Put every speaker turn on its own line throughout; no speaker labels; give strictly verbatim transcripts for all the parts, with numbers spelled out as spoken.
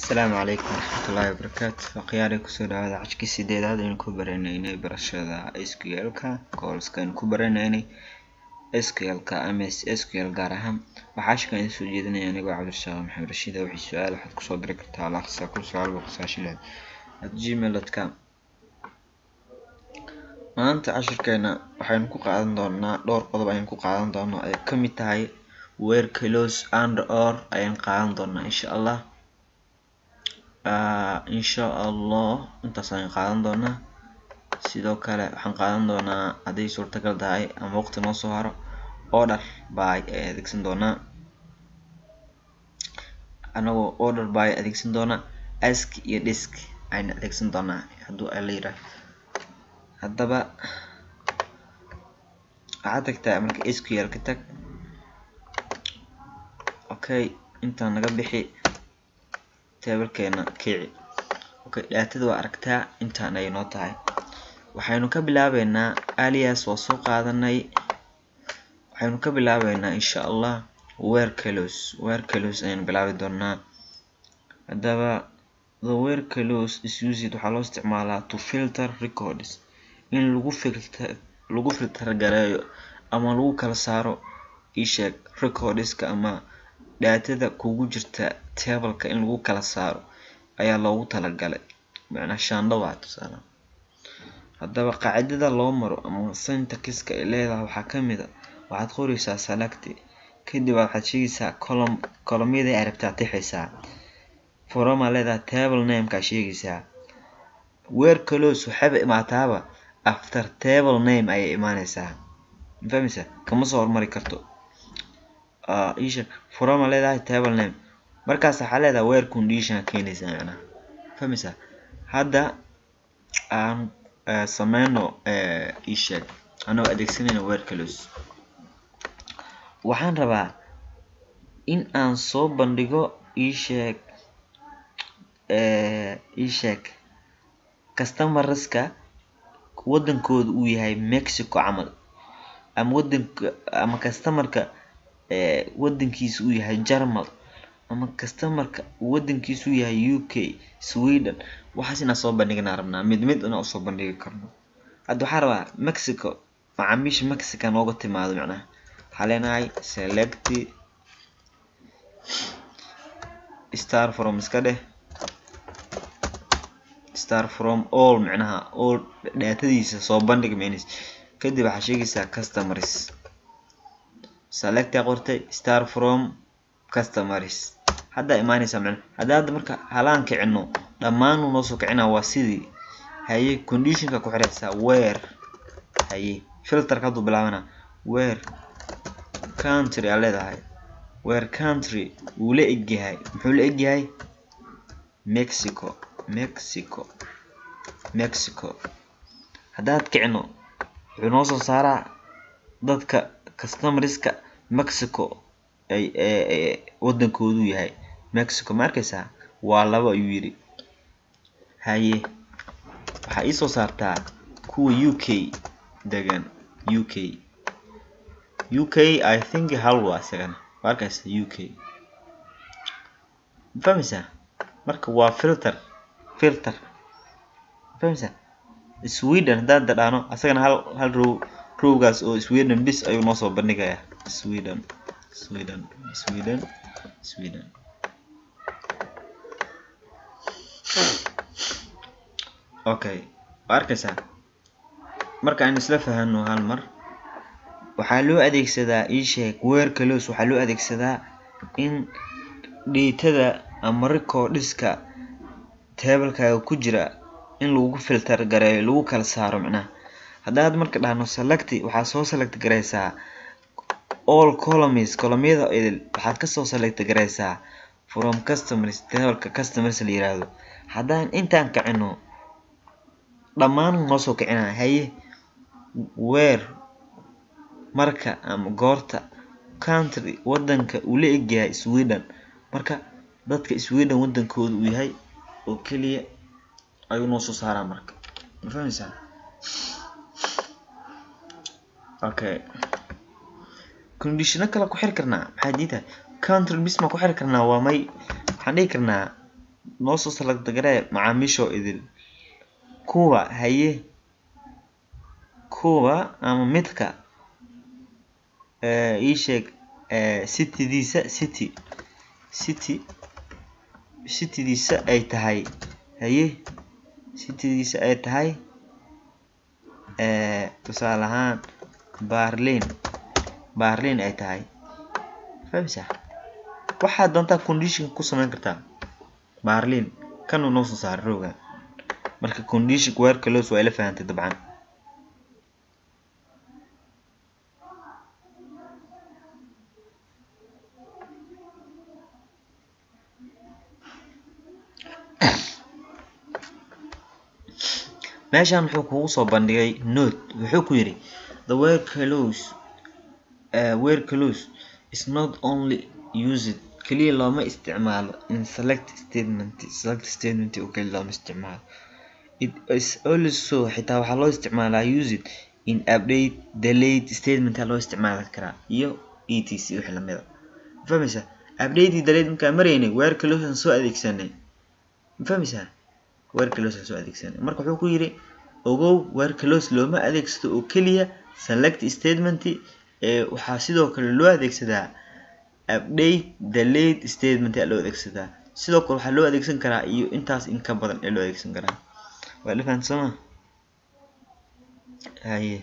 السلام عليكم ورحمة الله وبركاته. وقياري كسود هذا عشكي سيديد هذا إنكو برينيني برشادة إس كيو إل كا كولسكا إنكو برينيني إس كيو إل كا أم إس إس كيو إل gaarahaan waxaa shaqeyn soo jeedinaya aniga Cabdirashaaq Maxamed Rashiid wixii su'aal waxaad ku soo diri kartaa laqsa ku su'aal boqosashileed at gmail dot com. maanta cashirkeena waxaynu ku qaadan doonaa dhowr qodob ayaan ku qaadan doonaa ay ka mid tahay where close and or ayaan qaadan doonaa insha Allah. آه إن شاء الله أنت سان قادم دونا sidoo kale waxaan qaadan doonaa haday suurtagal tahay ama waqti noo soo haro order by adeegsan doonaa anagoo order by adeegsan doonaa ask iyo disk ayna adeegsan doonaa haduu ay leeyahay. hadaba waxaad tagtaa marka S Q L ka tag. okay inta naga bixi tablekeena kici. okay daatada waa aragtaa intaan ay noo tahay. waxaynu ka bilaabeynaa alias waa soo qaadanay. waxaynu ka bilaabeynaa insha Allah where close where close ayaan bilaabi doonaa. hadaba the where close is used waxaa loo isticmaalaa to filter records in lagu filter lagu filter gareeyo ama lagu kala saaro isheeg recordska ama daatada kugu jirta tableka in lagu kala saaro ayaa loogu talagalay macna shaandho waa tusaale. hadaba qaacidada loo maro ama syntax-ka ay leedahay waxaa kamid ah waxaad qoraysaa select kadib waxaad sheegaysaa column column-yada ay rabtaa tixaysaa from leedahay table name ka sheegaysaa. where close waxay imaataaba after table name ay imaanaysaa fahmaysa kama soo hormari karto ah isha from leedahay table name markaas waxa leedahay where condition keenaysaa macna fahmaysa. hadda aan sameyno ee isha anoo adeegsanayna where close waxaan rabaa in aan soo bandhigo isha ee isha customer-ska wadankooda uu yahay Mexico camal ama wadanka ama customer-ka ee wadankiisa uu yahay Germany ama customer-ka wadankiisa uu yahay U K Sweden waxaas ina soo bandhignaa rabnaa mid mid una soo bandhigi karno. hadda waxaan rabaa Mexico macaamiisha Mexico nooga timaado macna waxaa leenahay select star from iska dheh star from all macnaha all daatadiisa soo bandhig means kadib waxaa sheegaysaa customers select qortay star from customers hadda imaanaysa macna hadda marka halaan kicino dhamaan uu noo soo kicinaa waa sidii haye condition-ka ku xiraysaa where haye filter-ka haduu bilaabana where country ay leedahay where country uu la egyahay muxuu la egyahay Mexico Mexico Mexico. haddaad kicino wuxuu noo soo saaraa dadka customerska Mexico ay ee wadankoodu yahay Mexico markaysa waa laba ayuu yiri. haye waxa ay soo saartaa kuwa U K degan U K U K I think hal waa sagan markaysa U K fahmaysa marka waa filter filter fahmaysa. Sweden hadda dhaano asagana hal hal row rowgaas oo Sweden bis ayuu noo soo bandhigayaa Sweden Sweden Sweden Sweden. okay arkaysa marka aan isla fahanno hal mar waxaa loo adeegsadaa isha where close waxaa loo adeegsadaa in daatada ama recordska tableka ku jira in lagu filter gareeyo lagu kala saaro macna. haddaad marka dhaano select waxaa soo select gareysaa all columns column-yada waxaad ka soo select gareysaa from customers tableka customers la yiraahdo. haddaan intaan kicino dhamaan noo soo kicinaa haye where marka ama goorta country wadanka uu la egyahay Sweden marka dadka Sweden wadankooda uu yahay oo kaliya ayuu noo soo saaraa marka ma fahmaysaa. okay condition kala ku xir karnaa maxay diitaa country bis ma ku xir karnaa waa may waxaan dhigi karnaa noo soo select garee macaamiisho idil kuwa haye kuwa ama midka ee ii sheeg ee citydiisa city city citydiisa ay tahay haye citydiisa ay tahay ee tusaale ahaan Berlin Berlin ay tahay fahamsa waxaad doontaa condition ku samayn kartaa Berlin kan uu noo soo saar rooga marka condition where close waa ila fahamtay dabcan meeshan wuxuu kugu soo bandhigay note wuxuu ku yiri the word close uh, word close is not only used kaliya looma isticmaalo in select statement select statement oo kaliya looma isticmaalo it is also xitaa waxaa loo isticmaalaa used in update delete statement loo isticmaali karaa iyo etc wixii la mid ah fahmaysa update delete marka mareynay word close soo adeegsanay fahmaysa word close soo adeegsanay marka wuxuu ku yiri ogow word close looma adeegsado oo kaliya select statement ee waxa sidoo kale loo adeegsadaa update delete statement loo adeegsadaa sidoo kale waxa loo adeegsan karaa iyo intaas in ka badan ee loo adeegsan karaa waa la fahamsama haye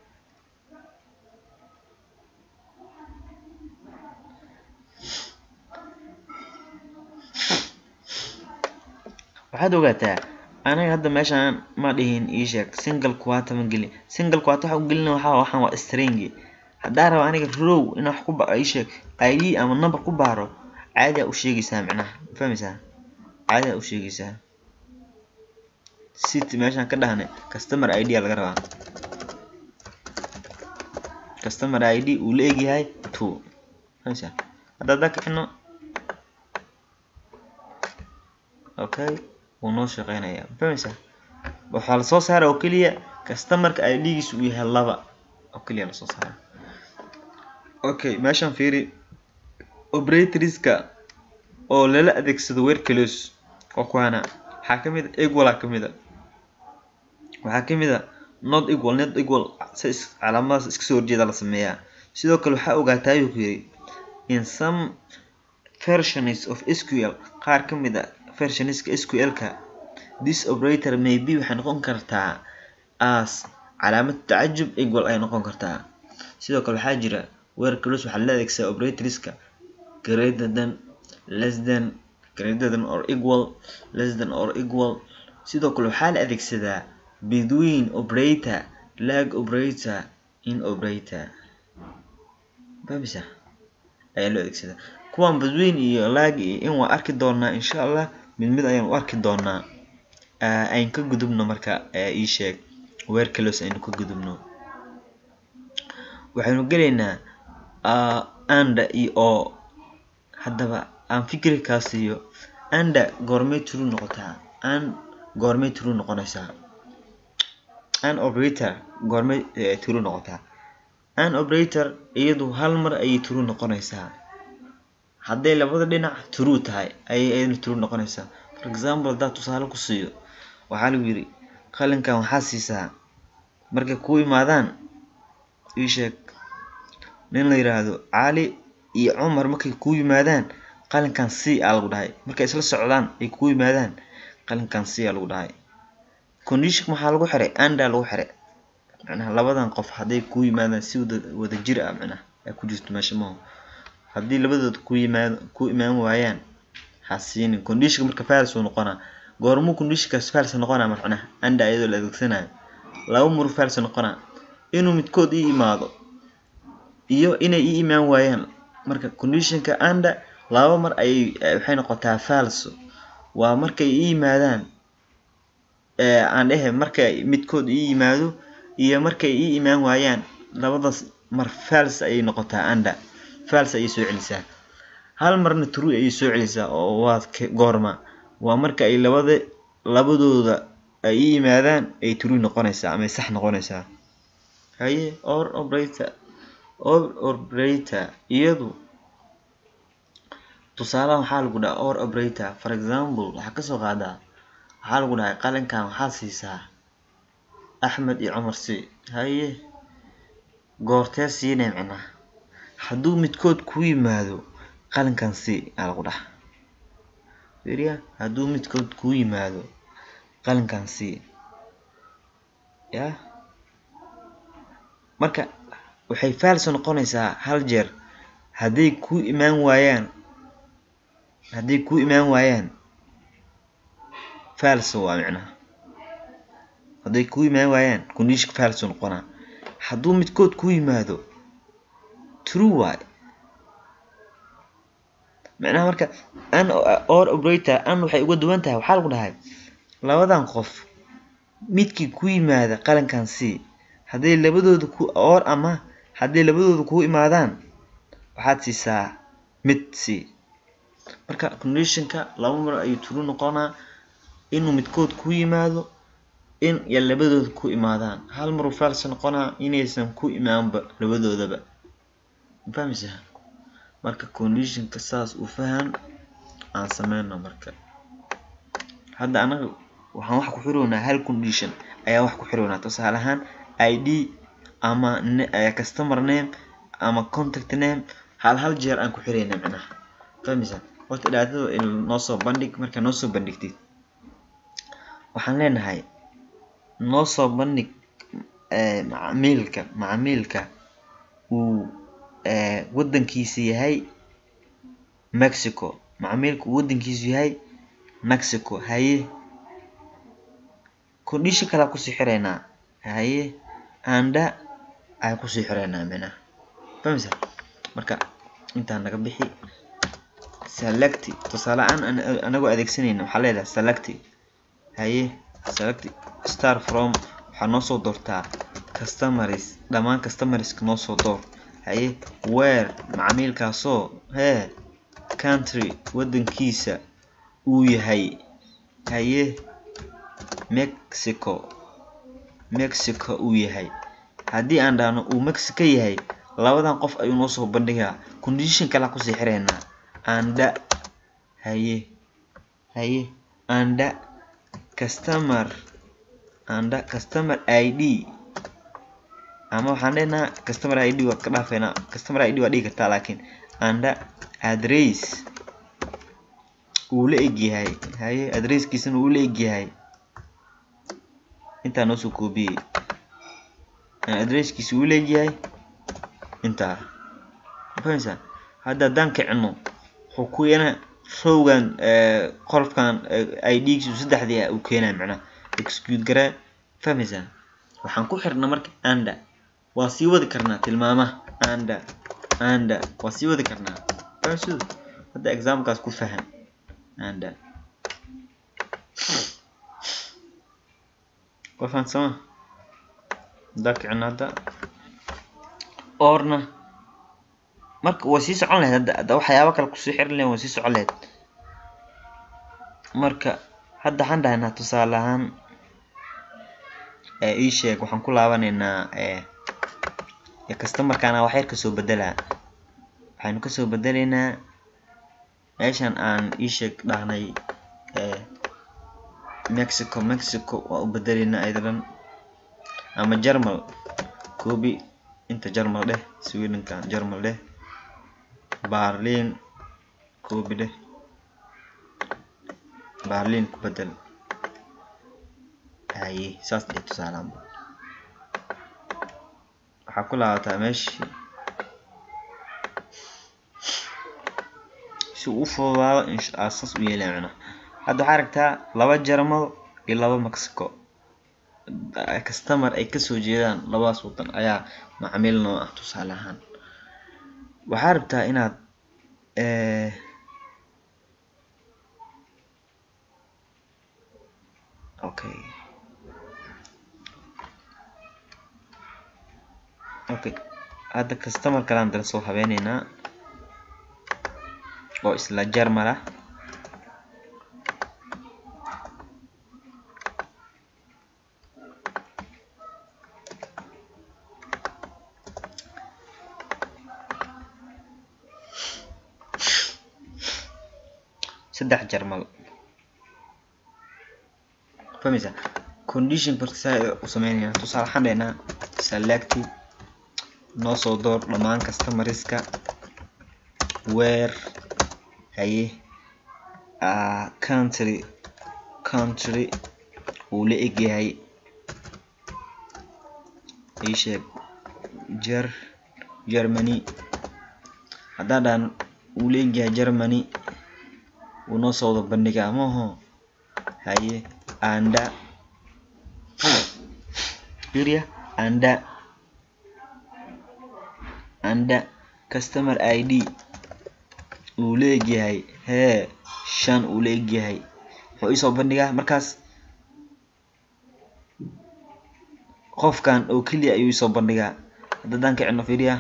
waxaad ogaataa anaga hadda meeshan ma dhihin ii sheeg single quote ma gelin single quote waxa uu gelin waxa waxan waa string hadaa rabo aniga row in wax ku baa ii sheeg id ama number ku baaro caadi u sheegaysaa macnaha fahmaysaa caadi u sheegaysaa city meeshan ka dhahnay customer id laga rabaa customer id uu leeyahay two fahmaysaa hadda dadka ino okay ونو شقينايا فهميسا waxa la soo saaray oo kaliya customer-ka I D-giisu uu yahay laba oo kaliya la soo saaray okay meeshan fiiri operatorska oo lala adeegsado word close oo kuwana waxa kamid equal kamid waxa kamid not equal not equal says calaamadaas iska soo horjeeda la sameeyaa sidoo kale waxa ogaataa ayuu ku yiri in some versions of S Q L qaar kamid versionska S Q L-ka this operator may be waxay noqon kartaa as calaamad tacajub equal ay noqon kartaa sidoo kale waxa jira word close waxa la adeegsadaa operatorska greater than less than greater than or equal less than or equal sidoo kale waxa la adeegsadaa between operator lag operator in operator babisa ayaa loo adeegsadaa kuwan between iyo lag iyo in waa arki doonaa insha Allah mid mid ayaan u arki doonaa ayn ka gudubno marka ii sheeg word close aynu ka gudubno waxaanu galeynaa and iyo oo hadaba aan fikirkaas iyo and goormay true noqotaa and goormay true noqonaysaa and operator goormay true noqotaa and operator iyadu hal mar ay true noqonaysaa haday labada dhinac true tahay ay ay true noqonaysaa for example dad tusaale ku siiyo waxa lagu yiri qalinkan waxa siisaa markay ku imaadaan ii sheeg nin la yiraahdo Ali iyo Umar markay ku yimaadaan qalinkan si lagu dhahay markay isla socdaan ay ku yimaadaan qalinkan si lagu dhahay condition waxa lagu xiray and lagu xiray macnaha labadan qof haday ku yimaadaan si wada jir ah macnaha ay ku jirto meesha ma hadii labadood ku yimaad ku imaan waayaan xasiin condition marka false uu noqona goormo condition ka false noqona macnaha and ayadoo la adeegsanayo laba mar false noqona inuu midkood ii imaado iyo inay ii imaan waayaan marka condition ka and laba mar ay waxay noqotaa false waa markay ii imaadaan ee aan dhahay markay midkood ii imaado iyo markay ii imaan waayaan labadaas mar false ay noqotaa and false ay soo celisaa hal marna true ay soo celisaa oo waa goorma waa marka ay labada labadooda ay yimaadaan ay true noqonaysaa ama sax noqonaysaa haye or operator or operator iyadu tusaalahan waxaa lagu dhahaa or operator. For example, waxaa kasoo qaadaa waxaa lagu dhahay qalinkan waxaa siisaa Axmed iyo Cumar C. haye goortee siinay macnaha hadduu midkood ku yimaado qalinkan C aa lagu dhahaa fiiriya hadduu midkood ku yimaado qalinkan C ya marka waxay false noqonaysaa hal jeer hadday ku imaan waayaan hadday ku imaan waayaan false waa macnaha hadday ku imaan waayaan condition false noqonaa hadduu midkood ku yimaado true waay macnaha marka an or operator an waxay uga duwan tahay waxaa lagu dhahay labadan qof midkii ku yimaada qalinkan C hadday labadooda ku or ama hadday labadooda ku imaadaan waxaad siisaa mid C marka conditionka laba mar ayuu true noqonaa inuu midkood ku yimaado in ya labadooda ku imaadaan hal mar false noqonaa inaysan ku imaanba labadoodaba fahmaysaa marka conditionka saas u fahan aan sameeyno marka hadda anaga waxaan wax ku xiroonaa hal condition ayaa wax ku xiroonaa tusaale ahaan I D ama customer name ama contact name hal hal jeer aan ku xireynaa macnaha fahmaysaa horta dhacdada in noo soo bandhig marka noo soo bandhigtid waxaan leenahay noo soo bandhig ee macaamilka macaamilka uu ee wadankiisa yahay Mexico macaamilka wadankiisa yahay Mexico haye condition kala ku sii xireynaa haye anda ay ku sii xireynaa macnaha fahmaysaa marka inta naga bixi select tusaale aan anagu adeegsanayno waxa leedahay select haye select star from waxa noo soo doortaa customers dhamaan customers noo soo door haye where macaamilkaasoo he country wadankiisa uu yahay haye Mexico Mexico uu yahay haddii aan dhaano uu Mexico yahay labadan qof ayuu noo soo bandhigaa condition kala ku sii xireynaa anda haye haye anda customer anda customer I D ama waxaan leenahay customer I D waa ka dhaafeena customer I D waa dhigi kartaa laakiin anda address uu la eg yahay haye addresskiisana uu la eg yahay inta noo soo koobiyay addresskiisa uu la eg yahay inta fahmaysaa hadda dan kicino wuxuu ku yana rowgan ee qolfkan I D-giisu saddexdii uu keenay macnaha execute garaa fahmaysaa waxaan ku xirnaa marka anda waa sii wadi karnaa tilmaamaha anda anda waa sii wadi karnaa fahmaysaa hadda examkaas ku fahan anda wafan sama dakicna hadda orna marka waa sii socon lahayd hadda waxyaabo kale ku sii xiran lahayd waa sii socon lahayd marka hadda waxaan dhahaynaa tusaale ahaan ee ii sheeg waxaan ku laabanaynaa ee ya customer kana wax yar ka soo bedelaa waxaanu ka soo bedelaynaa meeshan aan ii sheeg dhahnay ee Mexico Mexico waa u bedelaynaa aydan ama German copy inta German dheh Sweden kan German dheh Berlin copy dheh Berlin ku bedel haye saas dhig tusaalahan waxa ku laabataa meeshii si uu fududaado insha Allah saas u yeelayna hadda waxaa aragtaa laba German iyo laba Mexico customer ay ka soo jeedaan labadaas wadan ayaa macaamiil noo ah tusaale ahaan waxaa rabtaa inaad ee okay okay hadda customer kalaan dal soo habeenaynaa oo isla German ah saddex jarmal فهمت condition بركسا وسمينينا تصال حدنا select noo soo door dhamaan customerska where haye uh, country country uu la egyahay isheeg ger Germany hadaan uu la egyahay Germany uu noo soo bandhigaa maaho haye anda Yuria anda anda customer I D uu leeyahay he shan uu leeyahay wuxuu isoo bandhigaa markaas qofkan oo kaliya ayuu isoo bandhigaa hadaan ka cino fiiriya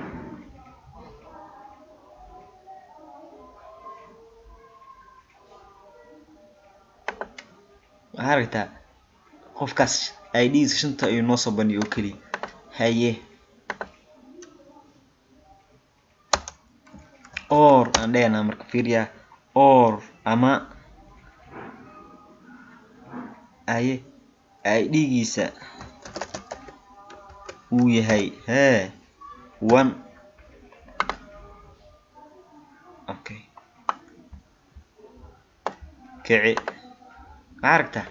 aragta qofkaas I D shanta ayuu noo soo bandhigo oo kaliya haye or andena marka fiiriya or ama ay I D giisa uu yahay he one okay kici aragta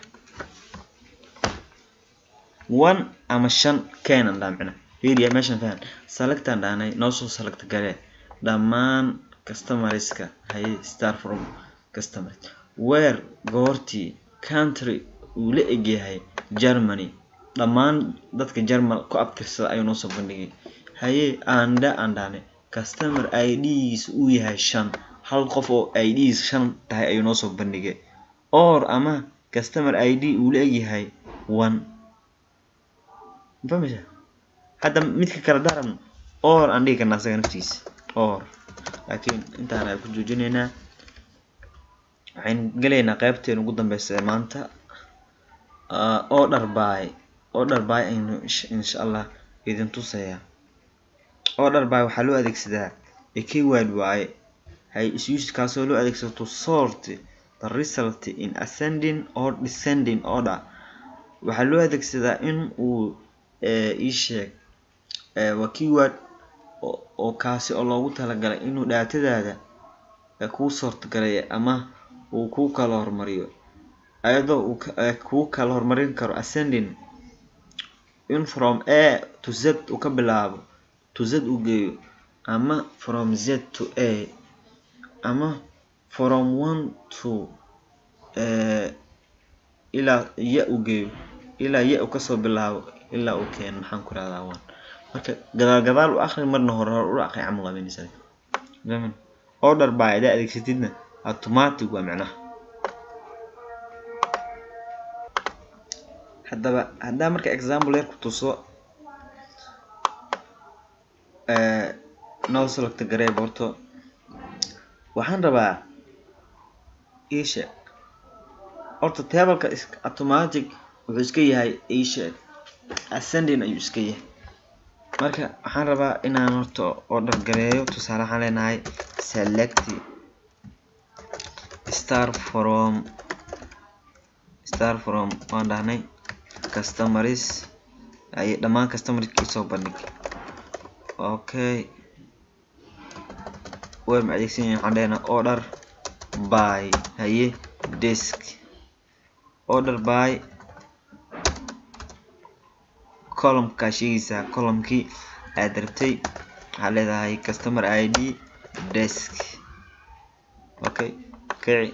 one ama shan keenan dhaamcina fiiriya meeshan faan select aan dhaanay noo soo select gare dhamaan customerska hay start from customer where goorti country uu la egyahay Germany dhamaan dadka German ku abtirsada ayuu noo soo bandhigay haye anda andane customer I D uu yahay shan hal qof oo I D shan tahay ayuu noo soo bandhigay or ama customer I D uu la egyahay one fahmaysa hadda midka kala daran or andii kana asaga naftiisa or laakiin intaan ay ku joojinayna waxaan galeynaa qaybteen ugu dambeysay maanta uh, order by order by insha Allah idin tusaya order by waxa loo adeegsadaa a keyword way hay isuse kaasoo loo adeegsado to sort the result in ascending or descending order waxa loo adeegsadaa in uu ii sheeg waa keyword oo kaasi oo loogu talagalay inuu daatadaada ku sort gareeyo ama uu ku kala hormariyo ayadoo uu ku kala hormarin karo ascending in from A to Z uu ka bilaabo to Z uu geeyo ama from Z to A ama from one to uh, ila ya uu geeyo ila ya uu ka soo bilaabo ila uu keen maxaan ku raadaa waan marka gadaal gadaal u akhri marna hore u aqay amal labaynaysan zaman order by da adeegsatidna automatic waa macnaha hadaba hadaa marka example yar ku tuso ee noo select garee borto waxaan rabaa isha orto table-ka automatic wuxuu iska yahay isha ascending ayuu iska yahay marka waxaan rabaa inaan horto order gareeyo tusaale waxaan leenahay select start from start from waan dhahnay customers ay dhamaan customerkii soo bandhig okay way ma adeegsanayaan waxaan dhahnaa order by haye desk order by column ka sheegaysa column-kii aad rabtay waxa leedahay customer I D desk okay kici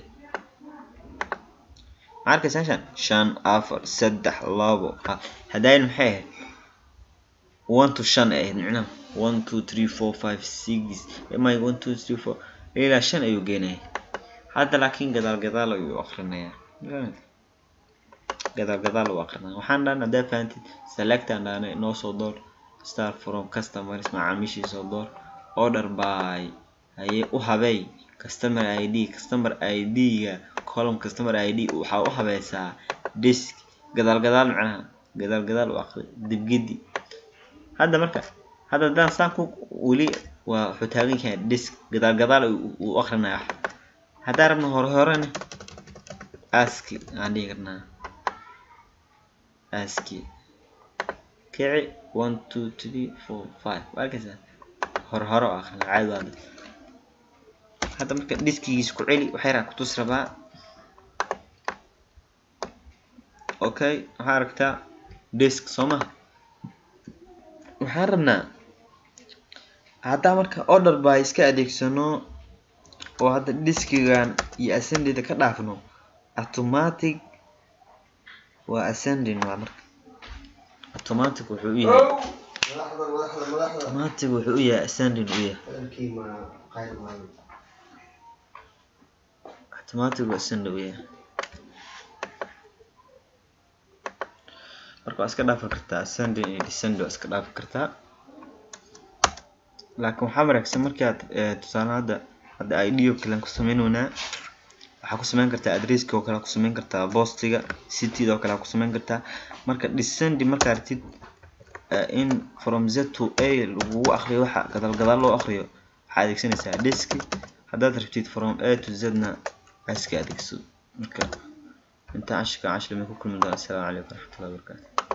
marka shan shan afar saddex labo hadayn maxay one to shan eh macna one two three four five six my one two three four ila shan ayuu geenay hadda laakiin gadaal gadaal ayuu akhrinaya gadaal gadaal uu akhrinaya waxaan dhan hadaa faantid select and ana noo soo door start from customers macaamiishii soo door order by haye u habay customer I D customer I D ga column customer I D waxa u habaysaa disk gadaal gadaal macnaha gadaal gadaal u akhri dibgidi hadda marka hadda daan saan ku wali waa wuxuu taagan yahay disk gadaal gadaal uu akhrinaya haddaan rabno hore horena aski aan dhigi karnaa aski kici one two three four five arkaysaa hore hore oo aqal caadi ah hadda marka diskigiisa ku celi waxay raac ku tus rabaa okay waxaa aragtaa disk sooma waxaan rabnaa hadda marka order by iska adeegsano oo hadda diskigan iyo ascending ka dhaafno automatic waa ascending waa marka automatic wuxuu u yahay automatic wuxuu u yahay ascending u yahay automatic waa ascending u yahay marka iska dhaaf kartaa ascending iyo descending iska dhaaf kartaa laakiin waxa wanaagsan markii aad tusaale hadda hadda I D oo kale ku sameeynaa waxa ku sameyn kartaa addresska oo kale ku sameyn kartaa postiga city oo kale ku sameyn kartaa marka descending marka artid in from Z to A lagu akhriyo waxa gadal gadal loo akhriyo waxa adeegsanaysaa disk haddaad rabtid from A to Z na iska adeegso marka inta ashka ashka ma ku kulmi doona. Assalaamu calaykum warahmatullahi wabarakatuh.